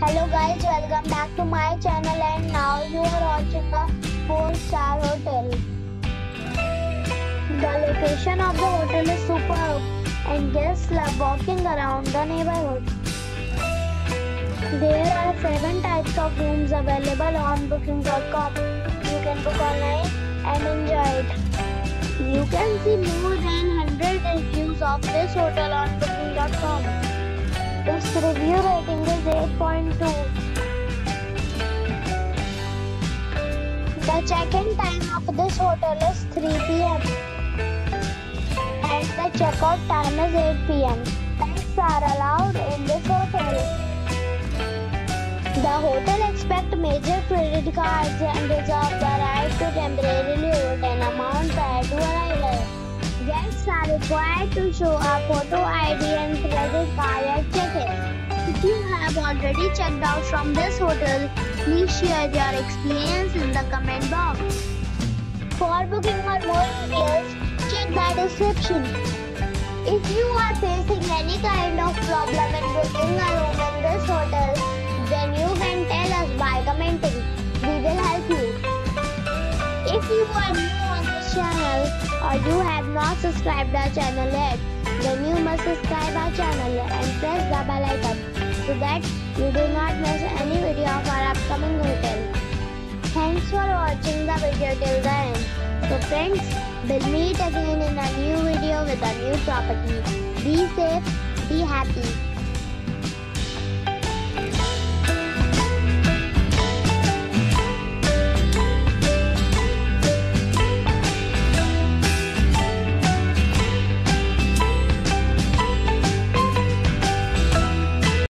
Hello guys, welcome back to my channel and now you are watching a 4-star hotel. The location of the hotel is superb and guests love walking around the neighborhood. There are 7 types of rooms available on booking.com. You can book online and enjoy it. You can see more than 100 reviews of this hotel on booking.com. Its review rating is 8.2. The check-in time of this hotel is 3 p.m. and the check-out time is 8 p.m. Pets are allowed in this hotel. The hotel accepts major credit cards and reserves the right to temporarily hold an amount prior to arrival. Guests are required to show a photo ID and credit card at check-in. If you have already checked out from this hotel, please share your experience in the comment box. For booking or more details, check the description. If you are facing any kind of problem in booking a room in this hotel, then you can tell us by commenting. We will help you. If you are new on this channel or you have not subscribed our channel yet, then you must subscribe our channel and press the bell icon so that you do not miss any video of our upcoming hotel. Thanks for watching the video till the end. So friends, we'll meet again in a new video with a new property. Be safe, be happy.